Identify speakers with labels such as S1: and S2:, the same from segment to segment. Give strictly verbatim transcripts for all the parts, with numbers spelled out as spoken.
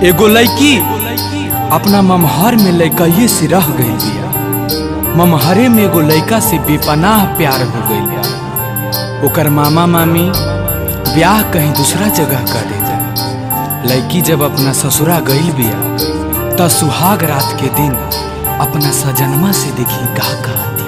S1: एगो लड़की अपना ममहर में लड़कइये से रह गई बिया। ममहरे में एगो लड़का से बेपनाह प्यार हो गई बा। ओकर मामा मामी ब्याह कहीं दूसरा जगह कर देता। लड़की जब अपना ससुरा गई बिया त सुहाग रात के दिन अपना सजनमा से देखी का कहती।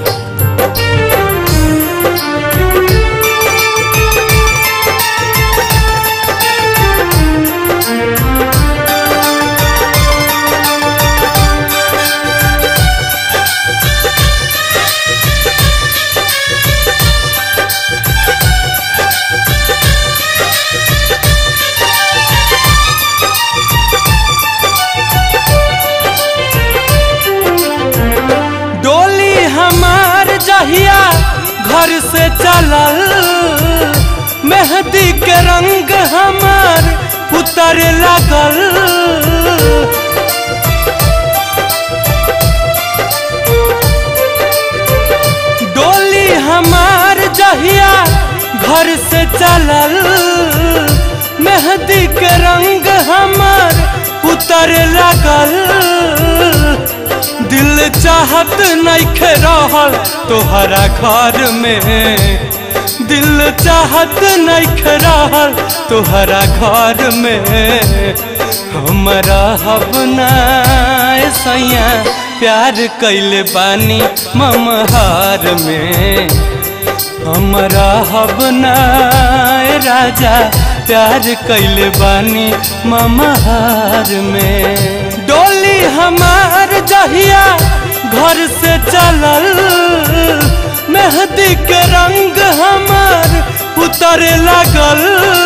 S1: घर से चलल मेहंदी के रंग हमार उतरे लगल। डोली हमार जहिया घर से चलल मेहंदी के रंग हमार उतरे लगल। दिल चाहत नइखे रहल तोहरा घर में, दिल चाहत नइखे रहल तोहरा घर में। हमरा हबना सैया प्यार कैले बानी ममहार में। हमरा हबना राजा प्यार कैले बानी ममहार में। डोली हमार जहिया घर से चलल मेहंदी के रंग हमार उतरे लगल।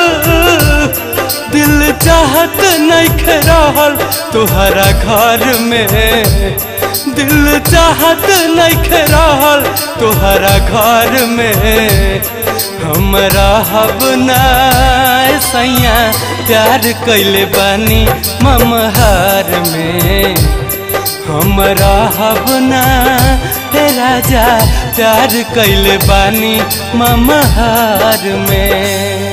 S1: दिल चाहत नइखे रहल तोहरा घर में, दिल चाहत नइखे रहल तोहरा घर में। हमरा हबना सैया प्यार कैले बानी ममहार में। हमरा हबना हे राजा प्यार कैले बानी ममहार में।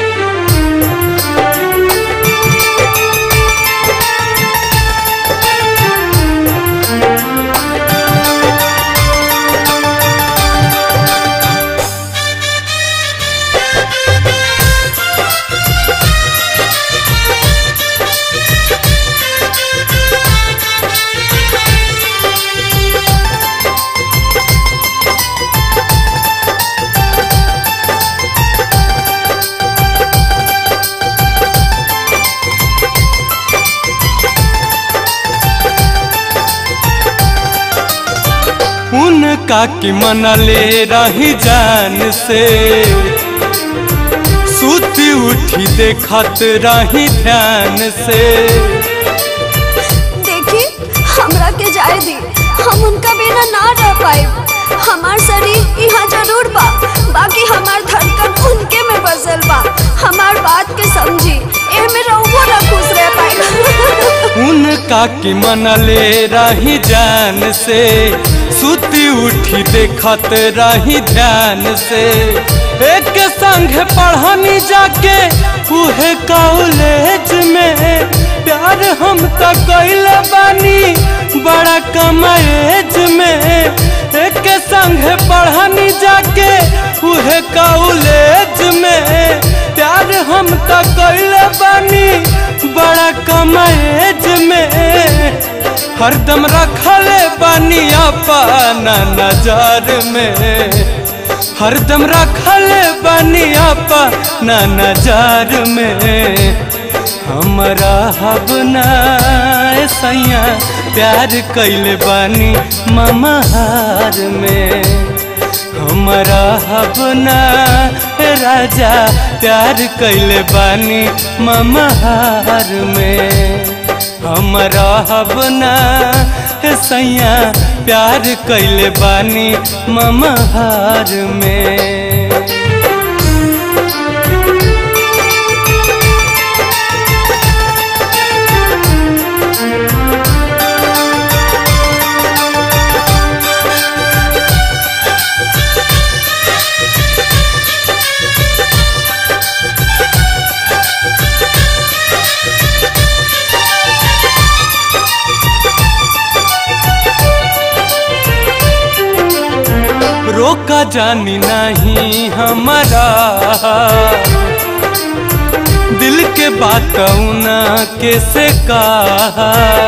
S1: उनका की मनले रही जान से, सूती उठी देखत रही ध्यान से।
S2: देखी हमरा के जाए दी, हम उनका बिना ना रह पाए। हमार शरीर यहाँ जरूर बा, बाकी हमार धड़कन उनके में बसल बा। हमार बात के समझी, एमे रहुओ ना खुश रह पाए।
S1: उनका की मनले रही जान से, सूती उठी देखत रही ध्यान से। एक संग पढ़नी जाके उहे कॉलेज में, प्यार हम तो कैले बानी बड़ा कम एज में। एक संग पढ़नी जाके उहे कॉलेज में, प्यार हम तो कैले बानी बड़ा कम एज में। हरदम रखले बानी अपना नजर में, हरदम रखले बानी अपना नजर में। हमरा हबना सैया प्यार कैले बानी ममहार में। हमरा हबना राजा प्यार कैले बानी ममहार में। हमरा हबना सैया प्यार कैले बानी ममहार में। रोका जानी नहीं हमारा दिल के बात ना कैसे कहा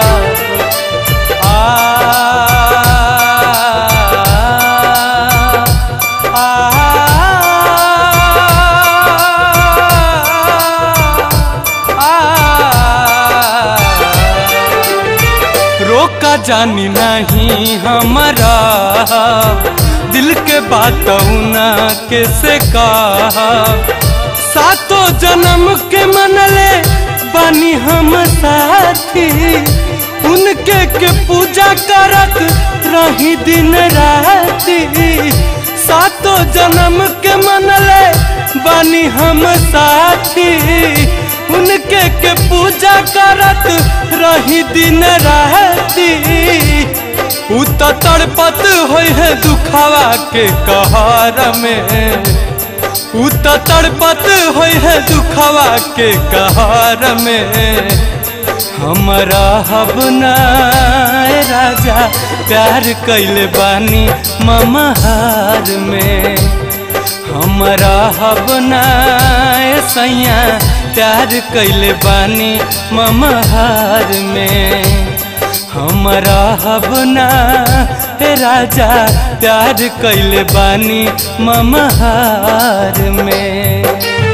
S1: रोका जानी नहीं हमारा दिल के बात ना कैसे कहा सातों जन्म के मनले बानी हम साथी उनके के पूजा करत रही दिन राती सातों जन्म के मनले बानी हम साथी उनके के पूजा करत रही दिन राती उ तो तड़पत होय है दुखावा के कहर में उ तो तड़पत होय है दुखावा के कहर में हमारा हबना राजा प्यार कैले बानी ममहार में हमारा हबना सैया प्यार कैले बानी ममहार में हमारा हबना राजा प्यार कैले बानी ममहार में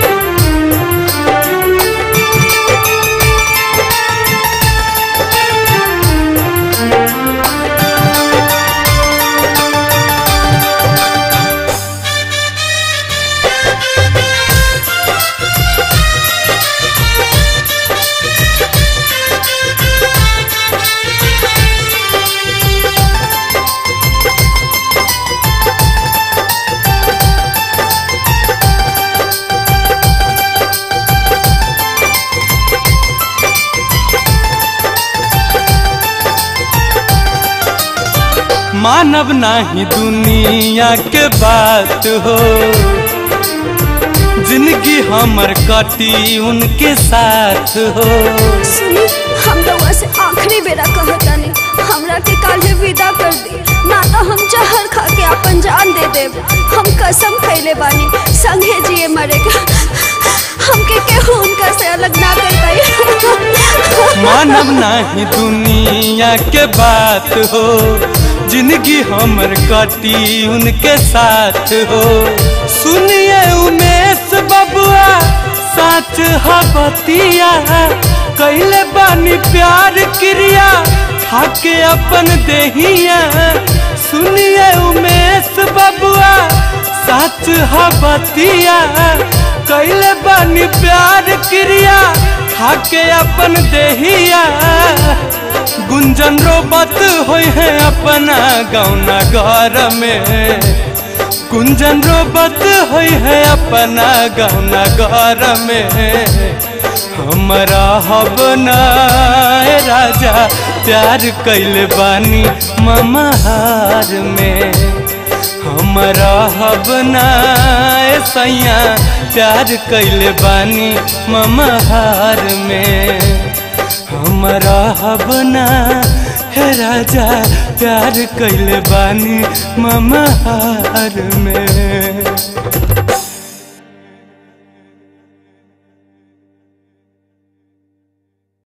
S1: मानव नहीं दुनिया के बात हो जिंदगी हमर कटी उनके साथ हो
S2: सुनी हम लोग से आखिरी बेरा कहतानी हमरा के काल्हे विदा कर दी ना तो हम जहर खा के अपन जान दे देब हम कसम खैले बानी संगे जिए मरेगा हमके केहू उनका से अलग ना कर पाई
S1: मानव नहीं दुनिया के बात हो जिंदगी हमर कटी उनके साथ हो सुनिए उमेश बबुआ साच हबतिया कैले बानी प्यार क्रिया खाके अपन देहिया सुनिए उमेश बबुआ साच हबतिया कैले बानी प्यार क्रिया खाके अपन देहिया गुंजन रोबत होय है अपना गौना घर में गुंजन रोबत होय है अपना गौना घर में हमारा हबना राजा प्यार कैले बानी ममहार में हमारा हबना सैया प्यार कैले बानी ममहार में हमारा हबना है राजा प्यार कैले बानी ममहार में।